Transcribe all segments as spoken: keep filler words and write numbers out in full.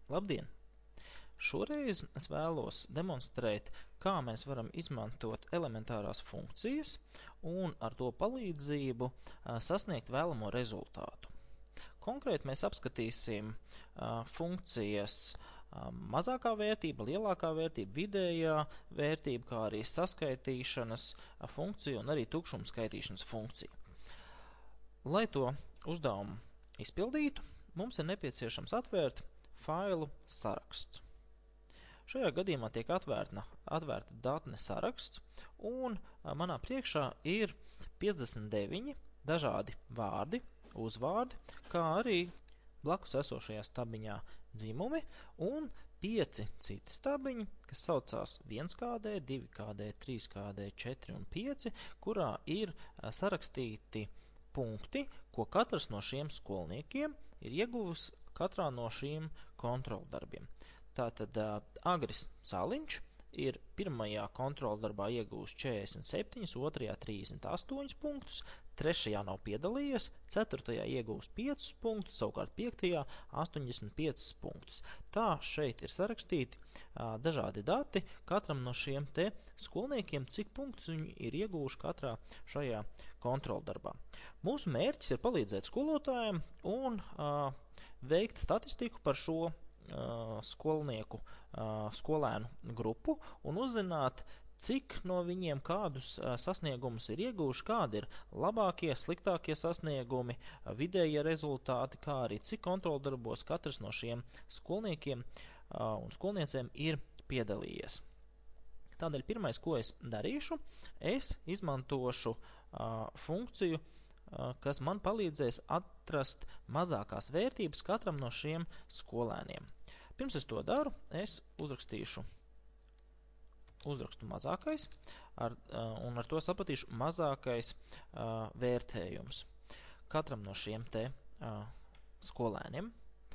Labdien! Šoreiz es vēlos demonstrēt, kā mēs varam izmantot elementārās funkcijas un ar to palīdzību sasniegt vēlamo rezultātu. Konkrēti mēs apskatīsim funkcijas mazākā vērtība, lielākā vērtība, vidējā vērtība, kā arī saskaitīšanas funkcija un arī tukšuma skaitīšanas funkcija. Lai to uzdevumu izpildītu, mums ir nepieciešams atvērt failu saraksts. Šajā gadījumā tiek atvērta, atvērta datne saraksts, un manā priekšā ir piecdesmit deviņi dažādi vārdi, uzvārdi, kā arī blakus esošajā stabiņā dzimumi un pieci citi stabiņi, kas saucās viens K D, divi K D, trīs K D, četri un pieci, kurā ir sarakstīti punkti, ko katrs no šiem skolniekiem ir ieguvis katrā no šīm kontroldarbiem. Tātad Agris Saliņš ir pirmajā kontroldarbā iegūs četrdesmit septiņus, otrajā trīsdesmit astoņus punktus, trešajā nav piedalījies, ceturtajā iegūs piecus punktus, savukārt piektajā astoņdesmit piecus punktus. Tā šeit ir sarakstīti a, dažādi dati katram no šiem te skolniekiem, cik punktus viņi ir iegūši katrā šajā kontroldarbā. Mūsu mērķis ir palīdzēt skolotājiem un a, veikt statistiku par šo skolnieku, skolēnu grupu un uzzināt, cik no viņiem kādus sasniegumus ir iegūši, kādi ir labākie, sliktākie sasniegumi, vidējie rezultāti, kā arī cik kontroldarbos katrs no šiem skolniekiem un skolniecēm ir piedalījies. Tādēļ pirmais, ko es darīšu, es izmantošu funkciju, kas man palīdzēs atrast mazākās vērtības katram no šiem skolēniem. Pirms es to daru, es uzrakstīšu uzrakstu mazākais ar, un ar to sapratīšu mazākais uh, vērtējums. Katram no šiem te uh, skolēniem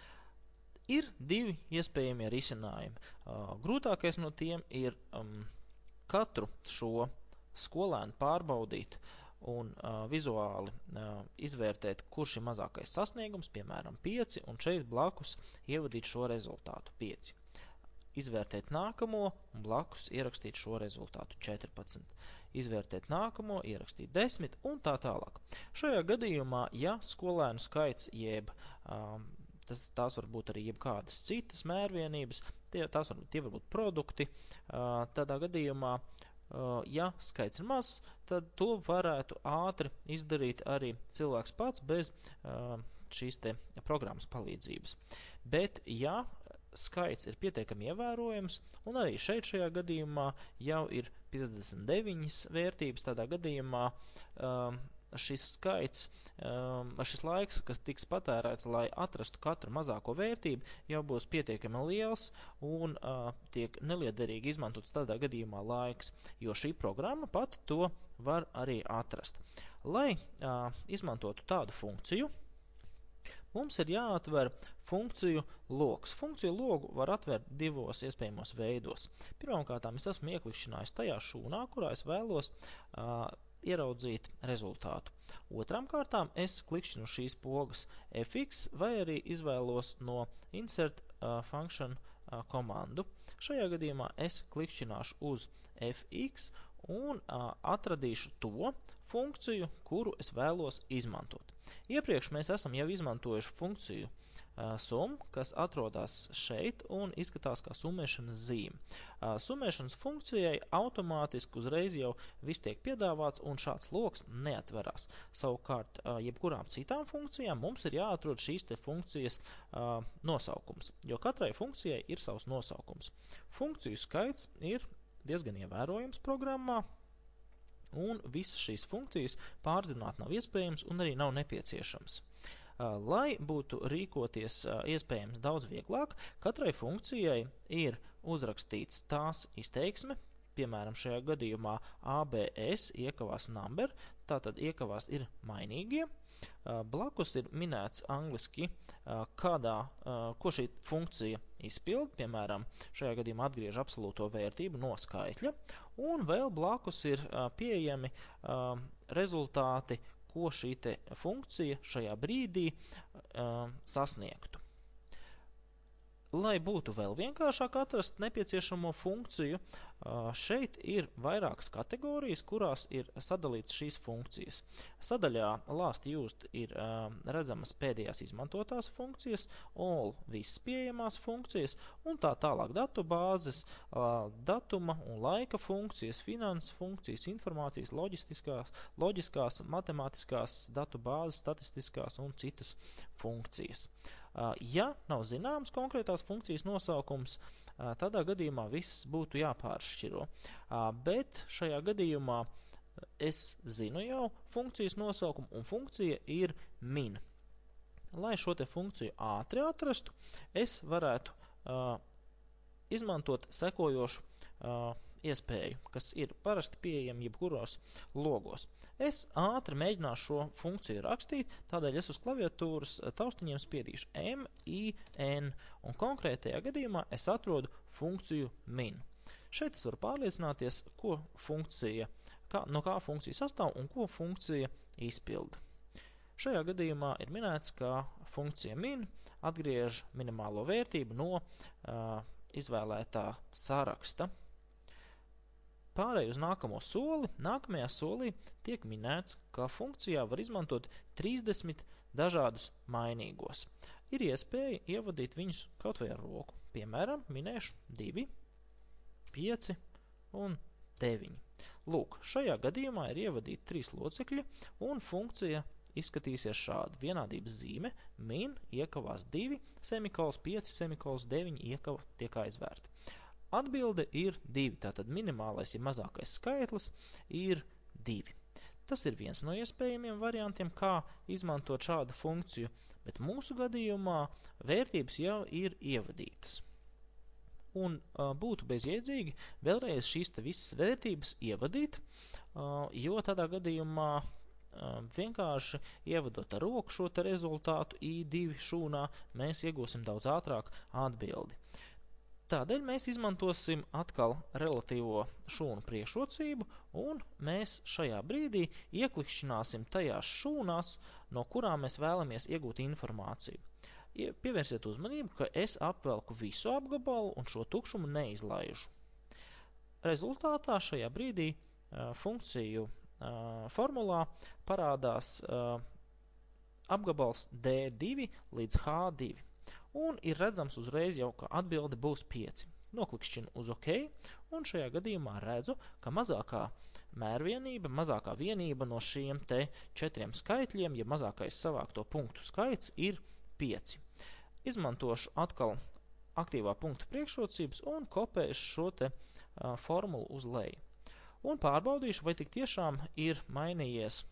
ir divi iespējamie risinājumi. Uh, grūtākais no tiem ir um, katru šo skolēnu pārbaudīt un uh, vizuāli uh, izvērtēt, kurš ir mazākais sasniegums, piemēram, pieci, un šeit blakus ievadīt šo rezultātu pieci. Izvērtēt nākamo un blakus ierakstīt šo rezultātu četrpadsmit. Izvērtēt nākamo, ierakstīt desmit un tā tālāk. Šajā gadījumā, ja skolēnu skaits jeb um, tas, tās var būt arī jebkādas citas mērvienības, tie, tās var, tie var būt produkti, uh, tādā gadījumā Uh, ja skaits ir mazs, tad to varētu ātri izdarīt arī cilvēks pats bez uh, šīs te programmas palīdzības. Bet, ja skaits ir pietiekami ievērojams, un arī šeit šajā gadījumā jau ir piecdesmit deviņas vērtības, tādā gadījumā uh, šis skaits, um, šis laiks, kas tiks patērēts, lai atrastu katru mazāko vērtību, jau būs pietiekami liels un uh, tiek neliederīgi izmantots tādā gadījumā laiks, jo šī programma pati to var arī atrast. Lai uh, izmantotu tādu funkciju, mums ir jāatver funkciju logs. Funkciju logu var atvērt divos iespējamos veidos. Pirmkārt, es esmu ieklikšķinājis tajā šūnā, kurā es vēlos uh, ieraudzīt rezultātu. Otram kārtām es klikšķinu šīs pogas F X vai arī izvēlos no Insert uh, Function uh, komandu. Šajā gadījumā es klikšķināšu uz F X un uh, atradīšu to funkciju, kuru es vēlos izmantot. Iepriekš mēs esam jau izmantojuši funkciju uh, sum, kas atrodas šeit un izskatās kā summēšanas zīme. Uh, summēšanas funkcijai automātiski uzreiz jau viss tiek piedāvāts un šāds loks neatverās. Savukārt, uh, jebkurām citām funkcijām mums ir jāatrod šīs te funkcijas uh, nosaukums, jo katrai funkcijai ir savs nosaukums. Funkciju skaits ir diezgan ievērojams programmā, un visas šīs funkcijas pārzināt nav iespējams un arī nav nepieciešams. Lai būtu rīkoties iespējams daudz vieglāk, katrai funkcijai ir uzrakstīts tās izteiksme, piemēram, šajā gadījumā A B S iekavās number, tātad iekavās ir mainīgie. Blakus ir minēts angliski, kādā, ko šī funkcija izpild, piemēram, šajā gadījumā atgriež absolūto vērtību no skaitļa, un vēl blakus ir pieejami rezultāti, ko šī te funkcija šajā brīdī sasniegtu. Lai būtu vēl vienkāršāk atrast nepieciešamo funkciju, šeit ir vairākas kategorijas, kurās ir sadalīts šīs funkcijas. Sadaļā Last Used ir redzamas pēdējās izmantotās funkcijas, All visas pieejamās funkcijas un tā tālāk datu bāzes, datuma un laika funkcijas, finanses funkcijas, informācijas, loģistiskās, loģiskās, matemātiskās datu bāzes, statistiskās un citas funkcijas. Ja nav zināms konkrētās funkcijas nosaukums, tādā gadījumā viss būtu jāpāršķiro. Bet šajā gadījumā es zinu jau funkcijas nosaukumu, un funkcija ir min. Lai šo te funkciju ātri atrastu, es varētu uh, izmantot sekojošu uh, iespēju, kas ir parasti pieejama jebkuros logos. Es ātri mēģināšu šo funkciju rakstīt, tādēļ es uz klaviatūras taustiņiem spiedīšu M, I, N, un konkrētajā gadījumā es atrodu funkciju min. Šeit es varu pārliecināties, ko funkcija, kā, no kā funkcija sastāv un ko funkcija izpilda. Šajā gadījumā ir minēts, ka funkcija min atgriež minimālo vērtību no uh, izvēlētā saraksta. Pārēj uz nākamo soli, nākamajā solī tiek minēts, ka funkcijā var izmantot trīsdesmit dažādus mainīgos. Ir iespēja ievadīt viņus kaut vai ar roku. Piemēram, minēšu divi, pieci un deviņi. Lūk, šajā gadījumā ir ievadīti trīs locekļi un funkcija izskatīsies šādi. Vienādības zīme min iekavās divi, semikols pieci, semikols deviņi iekava tiek aizvērti. Atbilde ir divi, tātad minimālais, ja mazākais skaitlis ir divi. Tas ir viens no iespējamiem variantiem, kā izmantot šādu funkciju, bet mūsu gadījumā vērtības jau ir ievadītas. Un uh, būtu bezjēdzīgi vēlreiz šīs te visas vērtības ievadīt, uh, jo tādā gadījumā uh, vienkārši ievadot ar roku šo te rezultātu I divi šūnā, mēs iegūsim daudz ātrāk atbildi. Tādēļ mēs izmantosim atkal relatīvo šūnu priekšrocību, un mēs šajā brīdī ieklikšķināsim tajās šūnās, no kurām mēs vēlamies iegūt informāciju. Pievērsiet uzmanību, ka es apvelku visu apgabalu un šo tukšumu neizlaižu. Rezultātā šajā brīdī uh, funkciju uh, formulā parādās uh, apgabals D divi līdz H divi. Un ir redzams uzreiz jau, ka atbilde būs pieci. Noklikšķinu uz OK, un šajā gadījumā redzu, ka mazākā mērvienība, mazākā vienība no šiem te četriem skaitļiem, ja mazākais savākto punktu skaits ir pieci. Izmantošu atkal aktīvā punktu priekšrocības un kopēšu šo te uh, formulu uz leju. Un pārbaudīšu, vai tik tiešām ir mainījies,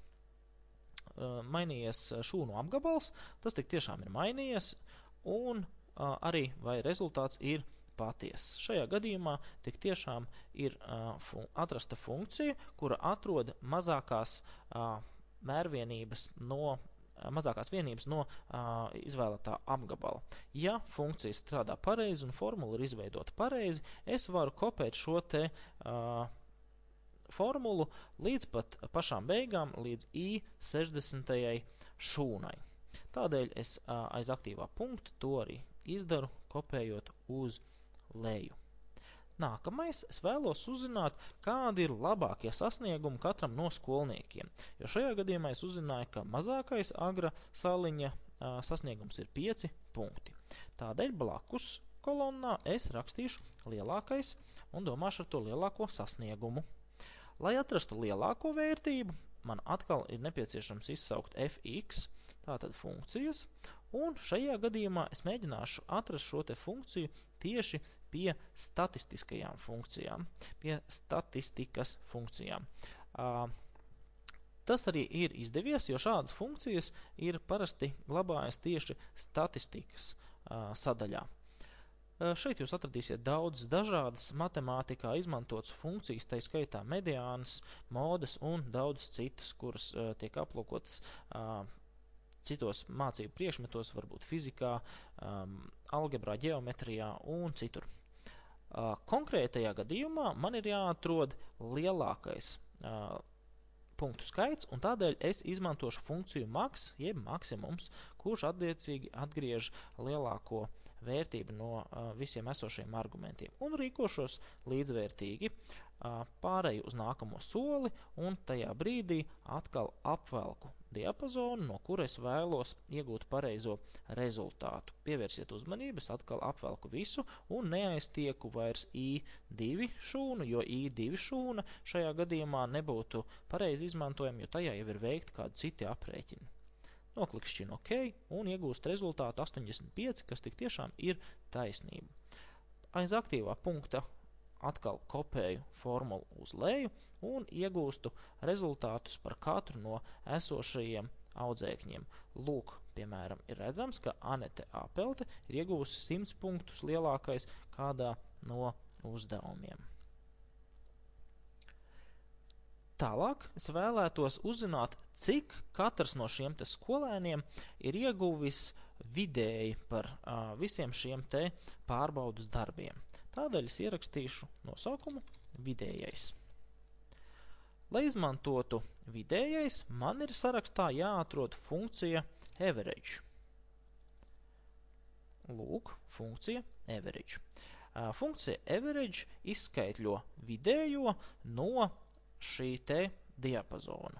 uh, mainījies šūnu apgabals, tas tik tiešām ir mainījies, un uh, arī vai rezultāts ir patiess. Šajā gadījumā tik tiešām ir uh, fun atrasta funkcija, kura atrod mazākās uh, mērvienības no, uh, mazākās vienības no uh, izvēlētā apgabala. Ja funkcija strādā pareizi un formula ir izveidota pareizi, es varu kopēt šo te uh, formulu līdz pat pašām beigām, līdz I sešdesmitajai šūnai. Tādēļ es a, aiz aktīvā punkta to arī izdaru, kopējot uz leju. Nākamais es vēlos uzzināt, kādi ir labākie sasniegumi katram no skolniekiem, jo šajā gadījumā es uzzināju, ka mazākais agra saliņa a, sasniegums ir pieci punkti. Tādēļ blakus kolonnā es rakstīšu lielākais un domāšu ar to lielāko sasniegumu. Lai atrastu lielāko vērtību, man atkal ir nepieciešams izsaukt fx, tātad funkcijas, un šajā gadījumā es mēģināšu atrast šo te funkciju tieši pie statistiskajām funkcijām, pie statistikas funkcijām. Uh, tas arī ir izdevies, jo šādas funkcijas ir parasti glabājas tieši statistikas uh, sadaļā. Uh, šeit jūs atradīsiet daudz dažādas matemātikā izmantotas funkcijas, tai skaitā mediānas, modes un daudz citas, kuras uh, tiek aplūkotas uh, citos mācību priekšmetos, varbūt fizikā, um, algebrā, ģeometrijā un citur. Uh, konkrētajā gadījumā man ir jāatrod lielākais uh, punktu skaits, un tādēļ es izmantošu funkciju max, jeb maksimums, kurš attiecīgi atgriež lielāko vērtība no uh, visiem esošiem argumentiem un rīkošos līdzvērtīgi, uh, pārēju uz nākamo soli un tajā brīdī atkal apvelku diapazonu, no kura es vēlos iegūt pareizo rezultātu. Pievērsiet uzmanību, es atkal apvelku visu un neaiztieku vairs I divi šūnu, jo I divi šūna šajā gadījumā nebūtu pareizi izmantojama, jo tajā jau ir veikti kādi citi aprēķini. Noklikšķinu OK un iegūst rezultātu astoņdesmit pieci, kas tik tiešām ir taisnība. Aiz aktīvā punkta atkal kopēju formulu uz leju un iegūstu rezultātus par katru no esošajiem audzēkņiem. Lūk, piemēram, ir redzams, ka Anete Apelte ir iegūsi simts punktus lielākais kādā no uzdevumiem. Tālāk es vēlētos uzzināt, cik katrs no šiem te skolēniem ir ieguvis vidēji par uh, visiem šiem te pārbaudas darbiem. Tādēļ es ierakstīšu nosaukumu vidējais. Lai izmantotu vidējais, man ir sarakstā jāatrod funkcija average. Lūk, funkcija average. Uh, funkcija average izskaitļo vidējo no šī te diapazona.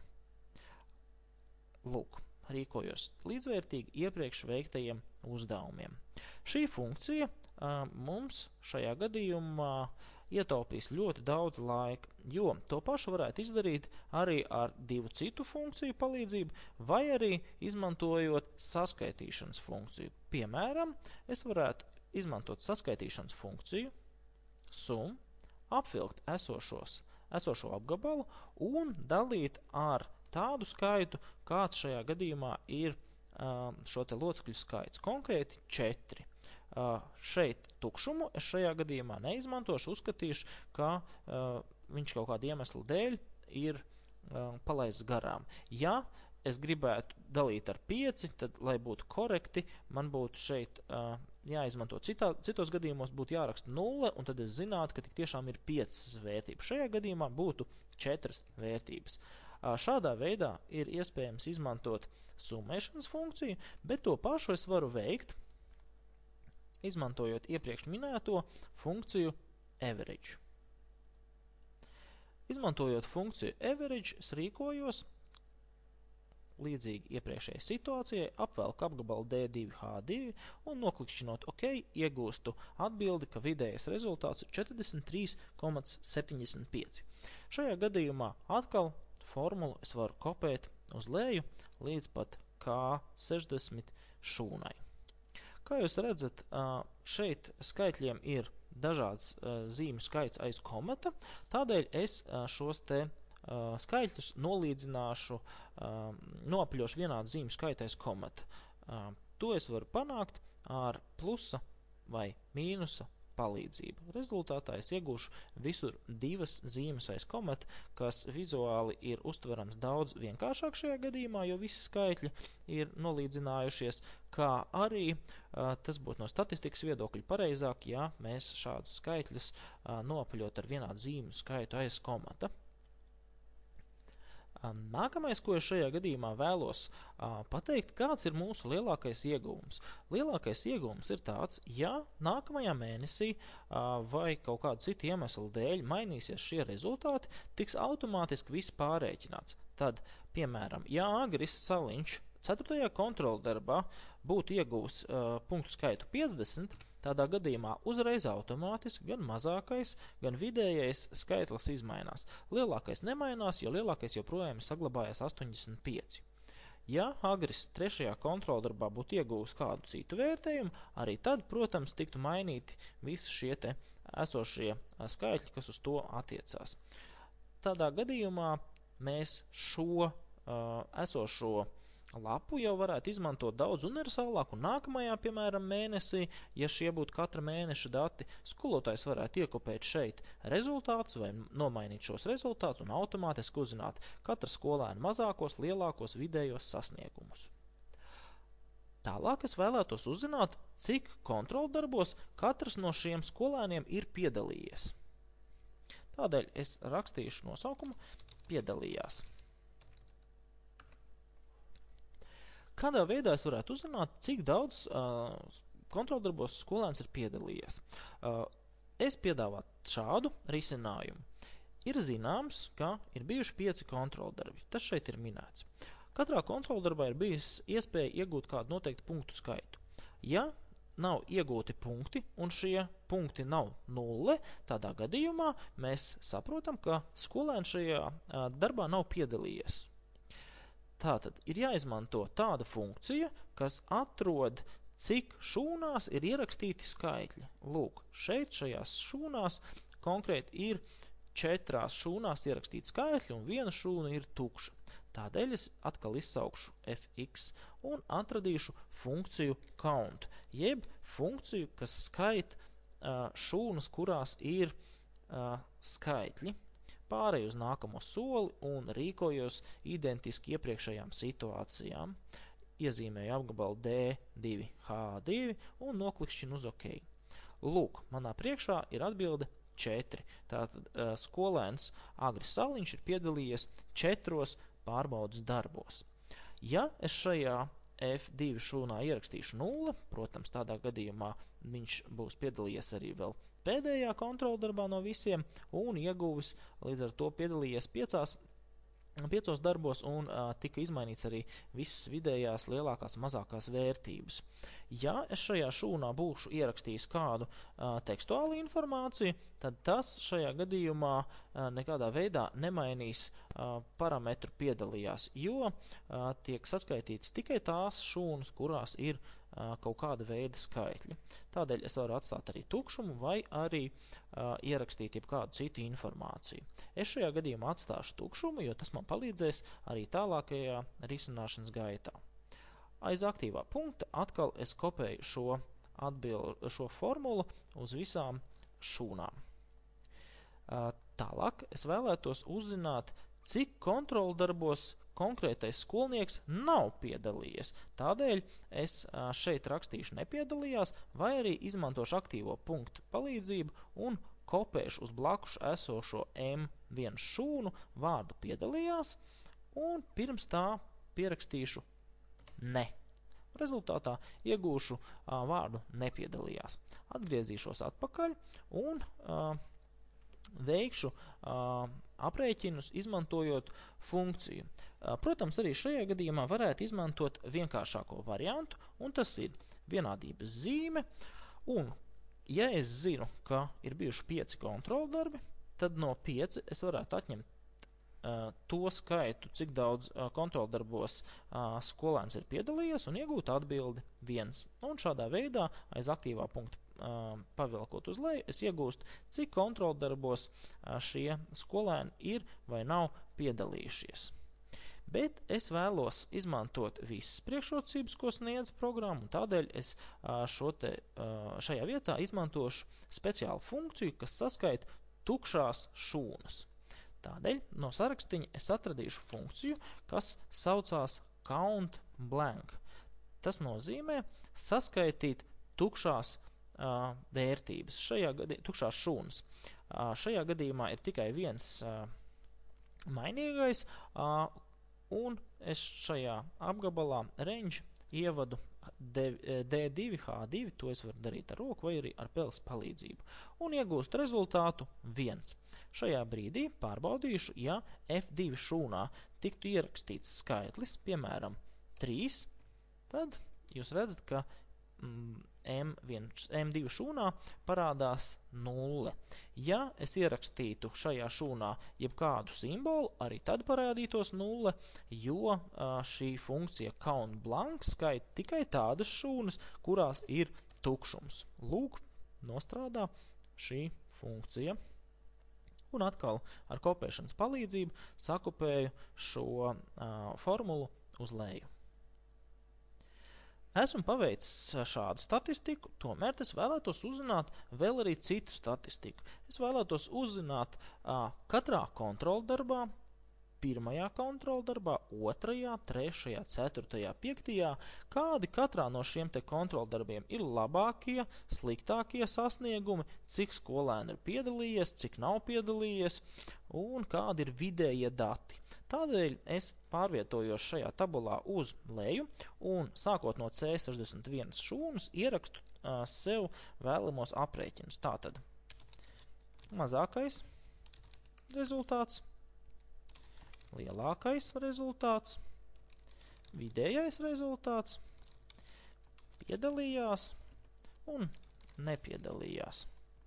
Lūk, rīkojos līdzvērtīgi iepriekš veiktajiem uzdevumiem. Šī funkcija uh, mums šajā gadījumā ietaupīs ļoti daudz laika, jo to pašu varētu izdarīt arī ar divu citu funkciju palīdzību, vai arī izmantojot saskaitīšanas funkciju. Piemēram, es varētu izmantot saskaitīšanas funkciju, sum, apvilkt esošos esošo apgabalu un dalīt ar tādu skaitu, kāds šajā gadījumā ir uh, šo te locekļu skaits, konkrēti četri. Uh, šeit tukšumu es šajā gadījumā neizmantošu, uzskatīšu, ka uh, viņš kaut kādu iemeslu dēļ ir uh, palaists garām. Ja es gribētu dalīt ar pieci, tad, lai būtu korekti, man būtu šeit uh, jāizmanto citā, citos gadījumos būtu jāraksta nulle, un tad es zinātu, ka tik tiešām ir piecas vērtības. Šajā gadījumā būtu četras vērtības. Uh, šādā veidā ir iespējams izmantot summēšanas funkciju, bet to pašu es varu veikt, izmantojot iepriekš minēto funkciju average. Izmantojot funkciju average, es rīkojos līdzīgi iepriekšējai situācijai, apvelku apgabalu D divi H divi un noklikšķinot OK, iegūstu atbildi, ka vidējais rezultāts ir četrdesmit trīs komats septiņdesmit pieci. Šajā gadījumā atkal formulu es varu kopēt uz leju līdz pat K sešdesmit šūnai. Kā jūs redzat, šeit skaitļiem ir dažāds zīmju skaits aiz komata, tādēļ es šos te skaitļus nolīdzināšu, noapļošu vienādu zīmju skaitu aiz komata. To es varu panākt ar plusa vai mīnusa palīdzību. Rezultātā es iegūšu visur divas zīmes aiz komata, kas vizuāli ir uztverams daudz vienkāršāk šajā gadījumā, jo visi skaitļi ir nolīdzinājušies, kā arī uh, tas būtu no statistikas viedokļa pareizāk, ja mēs šādus skaitļus uh, noapaļot ar vienādu zīmu skaitu aiz komata. Nākamais, ko es šajā gadījumā vēlos uh, pateikt, kāds ir mūsu lielākais ieguvums. Lielākais ieguvums ir tāds, ja nākamajā mēnesī uh, vai kaut kādu citu iemeslu dēļ mainīsies šie rezultāti, tiks automātiski viss pārēķināts. Tad, piemēram, ja Agris Saliņš ceturtajā kontroldarbā būtu iegūs uh, punktu skaitu piecdesmit, tādā gadījumā uzreiz automātiski gan mazākais, gan vidējais skaitlis izmainās. Lielākais nemainās, jo lielākais joprojām ir saglabājies astoņdesmit pieci. Ja Agris trešajā kontroldarbā būtu iegūs kādu citu vērtējumu, arī tad, protams, tiktu mainīti visi šie te esošie skaitļi, kas uz to attiecās. Tādā gadījumā mēs šo uh, esošo lapu jau varētu izmantot daudz universālāk, un nākamajā, piemēram, mēnesī, ja šie būtu katra mēneša dati, skolotājs varētu iekopēt šeit rezultātus vai nomainīt šos rezultātus un automātiski uzzināt katra skolēna mazākos, lielākos, vidējos sasniegumus. Tālāk es vēlētos uzzināt, cik kontroldarbos katrs no šiem skolēniem ir piedalījies. Tādēļ es rakstīšu nosaukumu piedalījās. Kādā veidā es varētu uzzināt, cik daudz uh, kontroldarbos skolēns ir piedalījies. Uh, es piedāvātu šādu risinājumu. Ir zināms, ka ir bijuši pieci kontroldarbi. Tas šeit ir minēts. Katrā kontroldarbā ir bijis iespēja iegūt kādu noteiktu punktu skaitu. Ja nav iegūti punkti, un šie punkti nav nulle, tādā gadījumā mēs saprotam, ka skolēns šajā a, darbā nav piedalījies. Tātad ir jāizmanto tāda funkcija, kas atrod, cik šūnās ir ierakstīti skaitļi. Lūk, šeit šajās šūnās konkrēti ir četrās šūnās ierakstīti skaitļi, un viena šūna ir tukša. Tādēļ es atkal izsaukšu fx un atradīšu funkciju count, jeb funkciju, kas skait uh, šūnas, kurās ir uh, skaitļi. Pārēju uz nākamo soli un rīkojos identiski iepriekšējām situācijām. Iezīmēju apgabalu D divi H divi un noklikšķinu uz OK. Lūk, manā priekšā ir atbilde četri. Tātad uh, skolēns Agris Saliņš ir piedalījies četros pārbaudas darbos. Ja es šajā F divi šūnā ierakstīšu nulle, protams, tādā gadījumā viņš būs piedalījies arī vēl pēdējā kontroldarbā no visiem un ieguvis līdz ar to piedalījies piecās, piecos darbos un uh, tika izmainīts arī visas vidējās lielākās un mazākās vērtības. Ja es šajā šūnā būšu ierakstījis kādu uh, tekstuālu informāciju, tad tas šajā gadījumā uh, nekādā veidā nemainīs uh, parametru piedalījās, jo uh, tiek saskaitīts tikai tās šūnas, kurās ir uh, kaut kāda veida skaitļi. Tādēļ es varu atstāt arī tukšumu vai arī uh, ierakstīt jebkādu citu informāciju. Es šajā gadījumā atstāšu tukšumu, jo tas man palīdzēs arī tālākajā risināšanas gaitā. Aiz aktīvā punkta atkal es kopēju šo, atbildu, šo formulu uz visām šūnām. Tālāk es vēlētos uzzināt, cik kontroldarbos konkrētais skolnieks nav piedalījies. Tādēļ es šeit rakstīšu nepiedalījās vai arī izmantošu aktīvo punktu palīdzību un kopēšu uz blakus esošo M vienu šūnu vārdu piedalījās un pirms tā pierakstīšu ne. Rezultātā iegūšu a, vārdu nepiedalījās. Atgriezīšos atpakaļ un a, veikšu a, aprēķinus izmantojot funkciju. A, protams, arī šajā gadījumā varētu izmantot vienkāršāko variantu, un tas ir vienādības zīme. Un, ja es zinu, ka ir bijuši pieci kontroldarbi, tad no pieci es varētu atņemt to skaitu, cik daudz kontroldarbos skolēns ir piedalījies un iegūt atbildi viens. Un šādā veidā aiz aktīvā punkta pavilkot uz leju, es iegūstu, cik kontroldarbos šie skolēni ir vai nav piedalījušies. Bet es vēlos izmantot visas priekšrocības, ko sniedz programma, un tādēļ es šo te, šajā vietā izmantošu speciālu funkciju, kas saskaita tukšās šūnas. Tādēļ no sarakstiņa es atradīšu funkciju, kas saucās count blank. Tas nozīmē saskaitīt tukšās uh, vērtības, šajā gadi, tukšās šūnas. Uh, šajā gadījumā ir tikai viens uh, mainīgais, uh, un es šajā apgabalā range ievadu D divi H divi, to es varu darīt ar roku vai arī ar peles palīdzību, un iegūst rezultātu viens. Šajā brīdī pārbaudīšu, ja F divi šūnā tiktu ierakstīts skaitlis, piemēram, trīs, tad jūs redzat, ka mm, M viens, M divi šūnā parādās nulle. Ja es ierakstītu šajā šūnā jebkādu simbolu, arī tad parādītos nulle, jo uh, šī funkcija count blank skaita tikai tādas šūnas, kurās ir tukšums. Lūk, nostrādā šī funkcija. Un atkal ar kopēšanas palīdzību sakopēju šo uh, formulu uz leju. Esmu paveicis šādu statistiku, tomēr es vēlētos uzzināt vēl arī citu statistiku. Es vēlētos uzzināt uh, katrā kontroldarbā, pirmajā kontroldarbā, otrajā, trešajā, ceturtajā, piektajā, kādi katrā no šiem te kontroldarbiem ir labākie, sliktākie sasniegumi, cik skolēni ir piedalījies, cik nav piedalījies un kādi ir vidējie dati. Tādēļ es pārvietojos šajā tabulā uz leju un sākot no C sešdesmit viens šūnas ierakstu uh, sev vēlamos aprēķinus. Tātad mazākais rezultāts, lielākais rezultāts, vidējais rezultāts, piedalījās un nepiedalījās.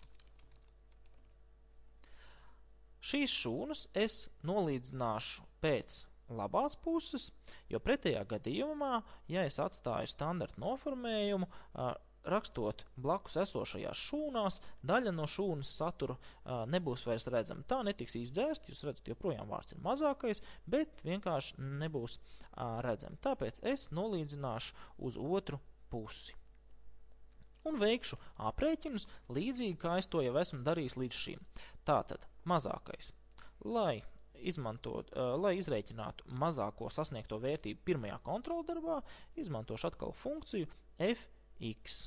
Šīs šūnas es nolīdzināšu pēc labās puses, jo pretējā gadījumā, ja es atstāju standarta noformējumu, rakstot blakus esošajās šūnās, daļa no šūnas satura nebūs vairs redzama. Tā netiks izdzēst, jūs redzat, joprojām vārds ir mazākais, bet vienkārši nebūs redzama. Tāpēc es nolīdzināšu uz otru pusi. Un veikšu aprēķinus līdzīgi, kā es to jau esmu darījis līdz šim. Tātad mazākais, lai izmantot, lai izrēķinātu mazāko sasniegto vērtību pirmajā kontroldarbā, izmantošu atkal funkciju f x.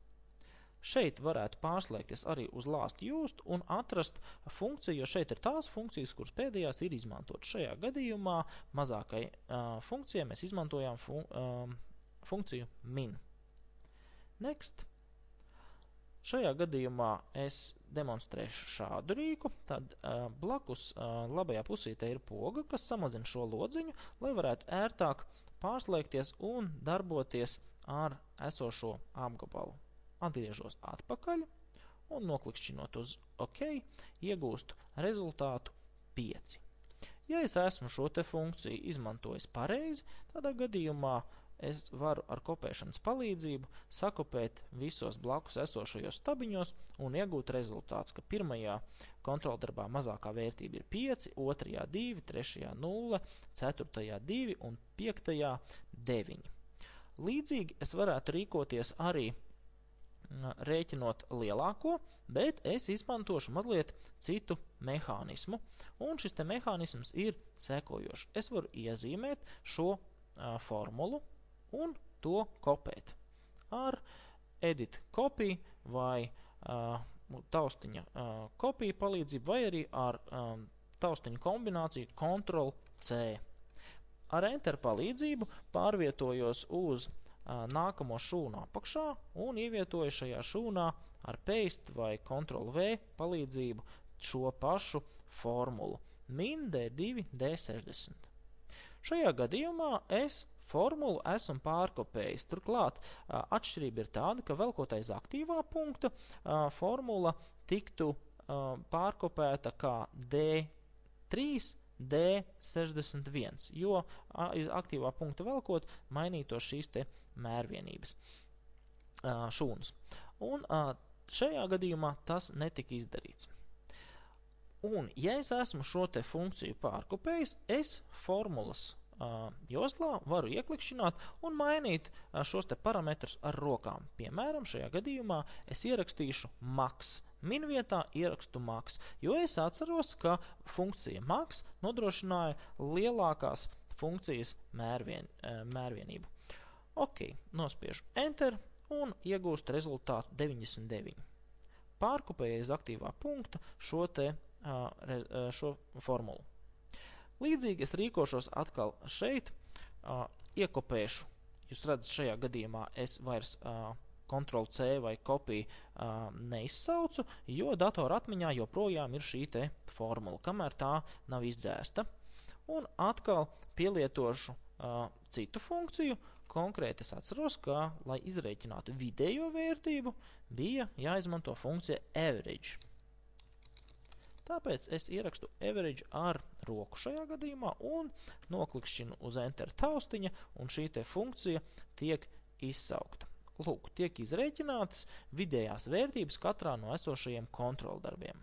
Šeit varētu pārslēgties arī uz last used un atrast funkciju, jo šeit ir tās funkcijas, kuras pēdējās ir izmantot. Šajā gadījumā mazākai uh, funkcijai mēs izmantojām fun uh, funkciju min. Next. Šajā gadījumā es demonstrēšu šādu rīku, tad uh, blakus uh, labajā pusītē ir poga, kas samazina šo lodziņu, lai varētu ērtāk pārslēgties un darboties ar esošo apgabalu. Atgriežos atpakaļ un noklikšķinot uz OK, iegūstu rezultātu pieci. Ja es esmu šo te funkciju izmantojis pareizi, tādā gadījumā es varu ar kopēšanas palīdzību sakopēt visos blakus esošajos stabiņos un iegūt rezultāts, ka pirmajā kontroldarbā mazākā vērtība ir pieci, otrajā divi, trešajā nulle, ceturtajā divi un piektajā deviņi. Līdzīgi es varētu rīkoties arī rēķinot lielāko, bet es izmantošu mazliet citu mehānismu, un šis te mehānisms ir sekojošs. Es varu iezīmēt šo uh, formulu un to kopēt ar edit copy vai uh, taustiņa uh, kopiju palīdzību, vai arī ar um, taustiņa kombināciju control C. Ar enter palīdzību pārvietojos uz uh, nākamo šūnu apakšā un ievietoju šajā šūnā ar paste vai control V palīdzību šo pašu formulu min D divi D sešdesmit. Šajā gadījumā es formulu esmu pārkopējis. Turklāt atšķirība ir tāda, ka velkot aiz aktīvā punkta formula tiktu pārkopēta kā D trīs D sešdesmit viens, jo aiz aktīvā punkta velkot mainītos šīs te mērvienības šūnas. Un šajā gadījumā tas netika izdarīts. Un, ja es esmu šo te funkciju pārkopējis, es formulas uh, joslā varu ieklikšķināt un mainīt uh, šos te parametrus ar rokām. Piemēram, šajā gadījumā es ierakstīšu max. Min vietā ierakstu max, jo es atceros, ka funkcija max nodrošināja lielākās funkcijas mērvien, uh, mērvienību. Ok, nospiežu enter un iegūstu rezultātu deviņdesmit deviņi. Pārkopēju aiz aktīvā punkta šo te šo formulu. Līdzīgi es rīkošos atkal šeit, uh, iekopēšu, jūs redzat, šajā gadījumā es vairs uh, control C vai kopiju uh, neizsaucu, jo datora atmiņā joprojām ir šī te formula, kamēr tā nav izdzēsta. Un atkal pielietošu uh, citu funkciju, konkrēti es atceros, ka, lai izrēķinātu vidējo vērtību, bija jāizmanto funkcija average. Tāpēc es ierakstu average ar roku šajā gadījumā un noklikšķinu uz enter taustiņa, un šī te funkcija tiek izsaukta. Lūk, tiek izrēķinātas vidējās vērtības katrā no esošajiem kontroldarbiem.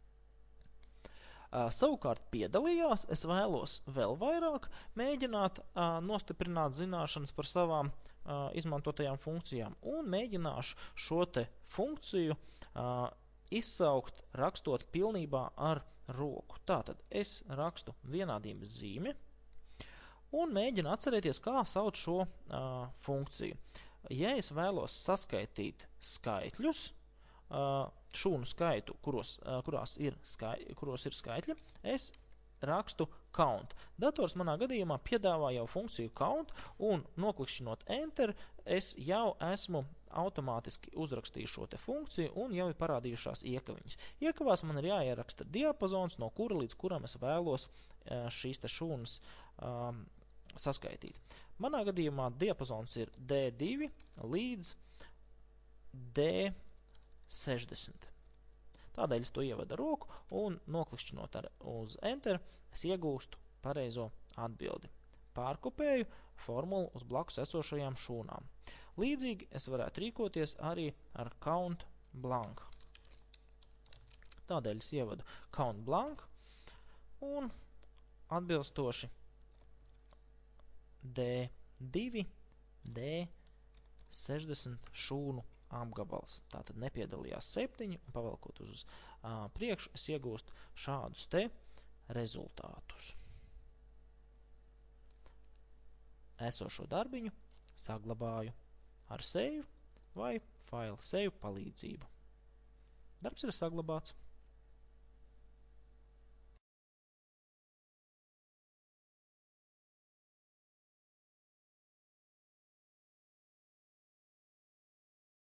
Uh, savukārt piedalījās, es vēlos vēl vairāk mēģināt uh, nostiprināt zināšanas par savām uh, izmantotajām funkcijām un mēģināšu šo te funkciju uh, izsaukt, rakstot pilnībā ar roku. Tātad es rakstu vienādības zīmi un mēģinu atcerēties, kā sauc šo uh, funkciju. Ja es vēlos saskaitīt skaitļus, uh, šūnu skaitu, kuros, uh, kurās ir skai, kuros ir skaitļi, es rakstu count. Dators manā gadījumā piedāvā jau funkciju count un noklikšķinot enter, es jau esmu automātiski uzrakstīju šo te funkciju un jau ir parādījušās iekaviņas. Iekavās man ir jāieraksta diapazons, no kura līdz kuram es vēlos šīs te šūnas um, saskaitīt. Manā gadījumā diapazons ir D divi līdz D sešdesmit. Tādēļ es to ievadu ar roku un noklikšķinot ar, uz Enter, es iegūstu pareizo atbildi. Pārkopēju formulu uz blakus esošajām šūnām. Līdzīgi es varētu rīkoties arī ar count blank. Tādēļ es ievadu count blank un atbilstoši D divi, D sešdesmit šūnu apgabals. Tātad nepiedalījās septiņi, un pavelkot uz uh, priekšu, es iegūstu šādus te rezultātus. Esošo darbiņu saglabāju ar save vai file save palīdzību. Darbs ir saglabāts.